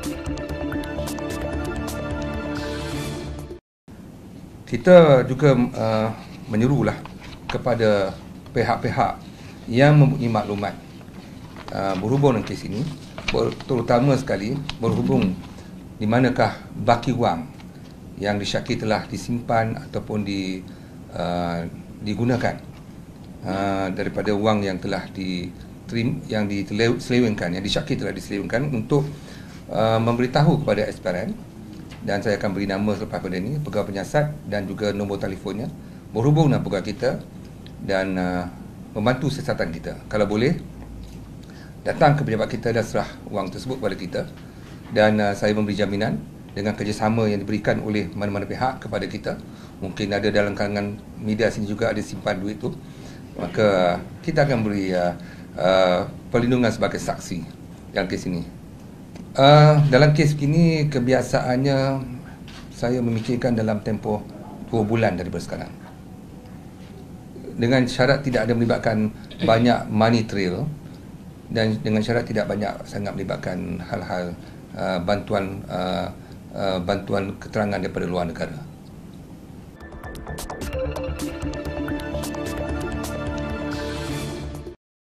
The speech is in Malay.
Kita juga menyuruhlah kepada pihak-pihak yang mempunyai maklumat berhubung dengan kes ini, terutama sekali berhubung di manakah baki wang yang disyaki telah disimpan ataupun digunakan daripada wang yang telah diselewengkan, yang disyaki telah diselewengkan, untuk memberitahu kepada SPRM. Dan saya akan beri nama selepas pada ini, pegawai penyiasat dan juga nombor telefonnya, berhubung dengan pegawai kita dan membantu siasatan kita. Kalau boleh, datang ke pejabat kita dan serah wang tersebut kepada kita. Dan saya memberi jaminan dengan kerjasama yang diberikan oleh mana-mana pihak kepada kita. Mungkin ada dalam kalangan media sini juga ada simpan duit tu. Maka kita akan beri perlindungan sebagai saksi dalam kes ini. Dalam kes ini kebiasaannya saya memikirkan dalam tempoh 2 bulan daripada sekarang, dengan syarat tidak ada melibatkan banyak money trail dan dengan syarat tidak banyak sangat melibatkan hal-hal bantuan keterangan daripada luar negara.